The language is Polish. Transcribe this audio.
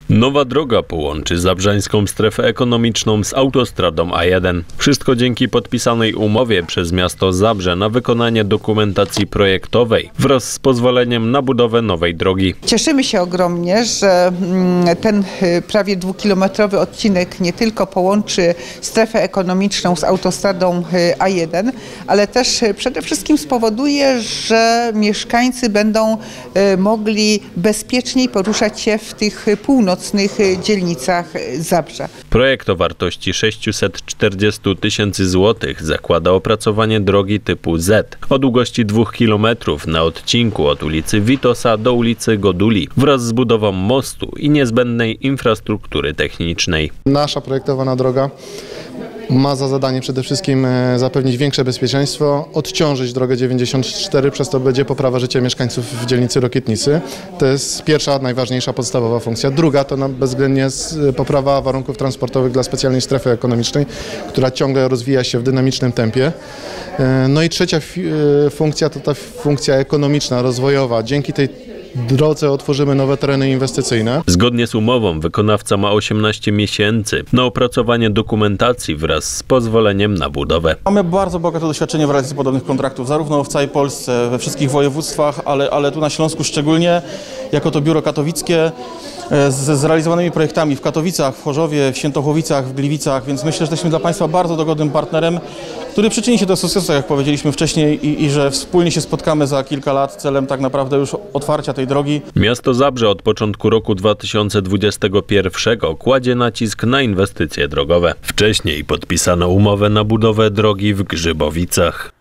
Nowa droga połączy zabrzańską strefę ekonomiczną z autostradą A1. Wszystko dzięki podpisanej umowie przez miasto Zabrze na wykonanie dokumentacji projektowej wraz z pozwoleniem na budowę nowej drogi. Cieszymy się ogromnie, że ten prawie 2-kilometrowy odcinek nie tylko połączy strefę ekonomiczną z autostradą A1, ale też przede wszystkim spowoduje, że mieszkańcy będą mogli bezpieczniej poruszać się w tych północnych dzielnicach Zabrza. Projekt o wartości 640 000 złotych zakłada opracowanie drogi typu Z o długości 2 km na odcinku od ulicy Witosa do ulicy Goduli wraz z budową mostu i niezbędnej infrastruktury technicznej. Nasza projektowana droga ma za zadanie przede wszystkim zapewnić większe bezpieczeństwo, odciążyć drogę 94, przez to będzie poprawa życia mieszkańców w dzielnicy Rokietnicy. To jest pierwsza, najważniejsza, podstawowa funkcja. Druga to bezwzględnie poprawa warunków transportowych dla specjalnej strefy ekonomicznej, która ciągle rozwija się w dynamicznym tempie. No i trzecia funkcja to ta funkcja ekonomiczna, rozwojowa. Dzięki tej drodze otworzymy nowe tereny inwestycyjne. Zgodnie z umową wykonawca ma 18 miesięcy na opracowanie dokumentacji wraz z pozwoleniem na budowę. Mamy bardzo bogate doświadczenie w realizacji podobnych kontraktów, zarówno w całej Polsce, we wszystkich województwach, ale tu na Śląsku szczególnie, jako to biuro katowickie, z zrealizowanymi projektami w Katowicach, w Chorzowie, w Świętochłowicach, w Gliwicach, więc myślę, że jesteśmy dla Państwa bardzo dogodnym partnerem, który przyczyni się do sukcesu, jak powiedzieliśmy wcześniej, i że wspólnie się spotkamy za kilka lat celem tak naprawdę już otwarcia tej drogi. Miasto Zabrze od początku roku 2021 kładzie nacisk na inwestycje drogowe. Wcześniej podpisano umowę na budowę drogi w Grzybowicach.